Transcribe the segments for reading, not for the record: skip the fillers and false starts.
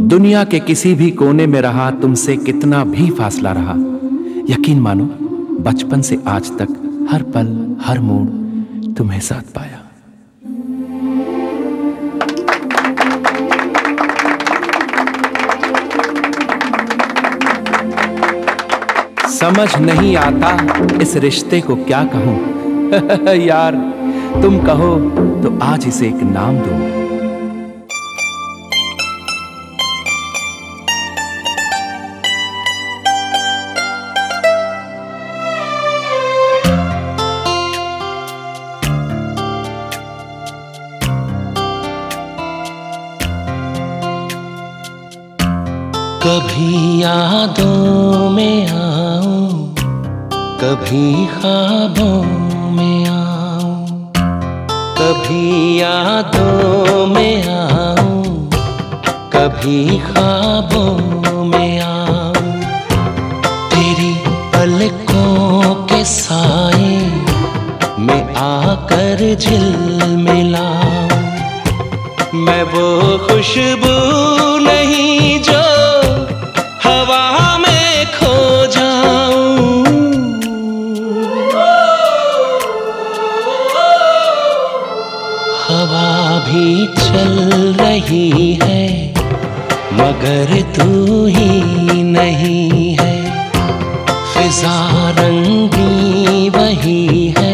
दुनिया के किसी भी कोने में रहा, तुमसे कितना भी फासला रहा, यकीन मानो बचपन से आज तक हर पल हर मोड़ तुम्हें साथ पाया। समझ नहीं आता इस रिश्ते को क्या कहूं यार तुम कहो तो आज इसे एक नाम दो। कभी यादों में आऊं, कभी ख्वाबों में आऊं, कभी यादों में आऊं, कभी ख्वाबों में आऊं। तेरी पलकों के साए में आकर झिलमिलाऊं। मैं वो खुशबू नहीं जो हवा में खो जाऊं। हवा भी चल रही है मगर तू ही नहीं है। फिजा रंगी वही है,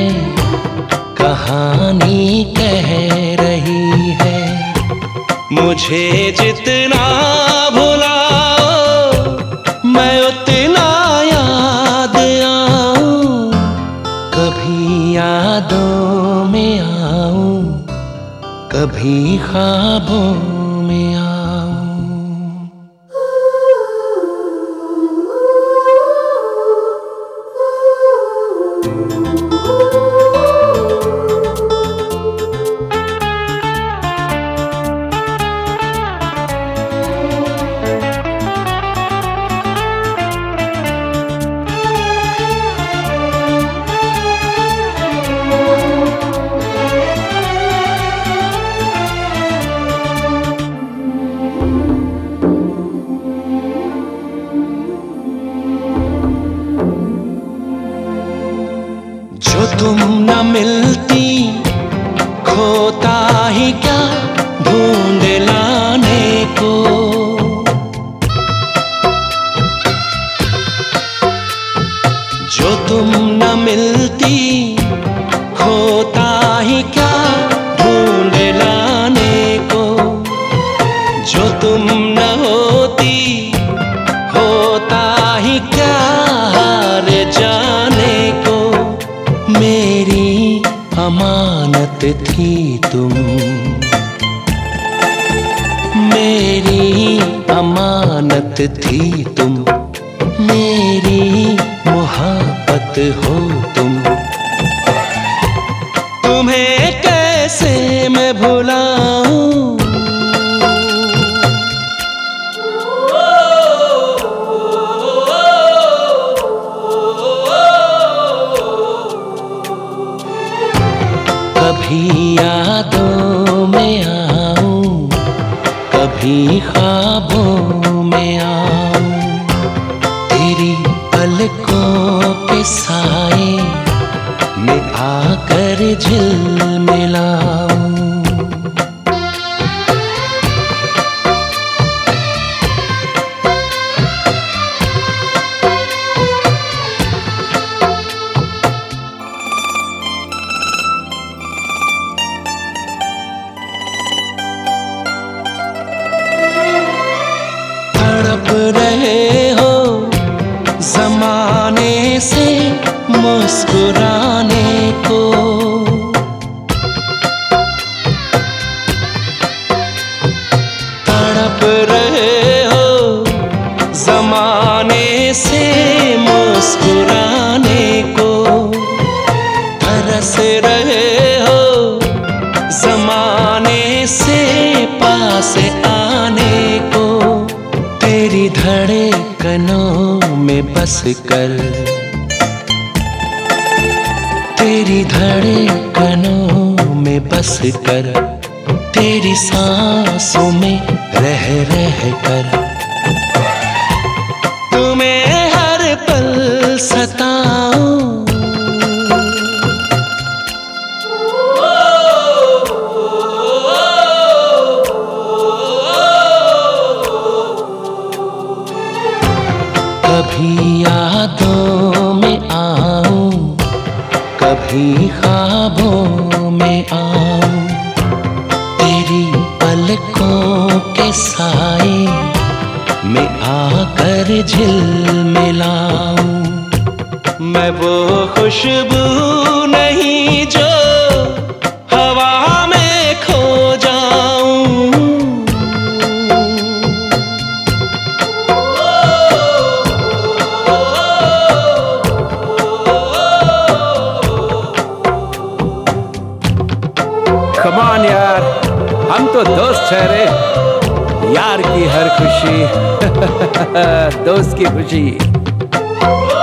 कहानी कह रही है। मुझे जितना भुलाओ मैं उतना याद आऊं। कभी यादों में आऊं, कभी ख्वाबों में आऊं। जो तुम न मिलती खोता ही क्या ढूंढ लाने को। जो तुम न मिलती खोता ही क्या ढूंढ लाने को। जो तुम न होती होता ही क्या हार जाने को। मेरी अमानत थी तुम, मेरी अमानत थी तुम, मेरी मोहब्बत हो तुम। तुम्हें कैसे मैं भुलाऊं। कभी यादों में आऊं, कभी ख्वाबों में आऊं। तेरी पलकों के साए में आकर झिलमिलाऊं। रहे हो जमाने से मुस्कुराने को। तड़प रहे हो जमाने से मुस्कुराने को। तरस रहे हो जमाने से पास आने को। तेरी धड़कनों में बस कर, तेरी धड़कनों में बस कर तेरी सांसों में रह रह कर, तुम्हें हर पल सताऊं। कभी यादों में आऊं, कभी ख्वाबों में आऊं, तेरी पलकों के साए में आकर झिलमिलाऊं। मैं वो खुशबू नहीं जो हवा में खो जाऊं। कमान यार, हम तो दोस्त ठहरे, यार की हर खुशी दोस्त की खुशी।